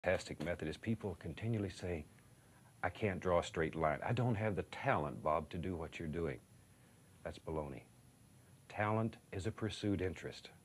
fantastic method is people continually say, I can't draw a straight line. I don't have the talent, Bob, to do what you're doing. That's baloney. Talent is a pursued interest.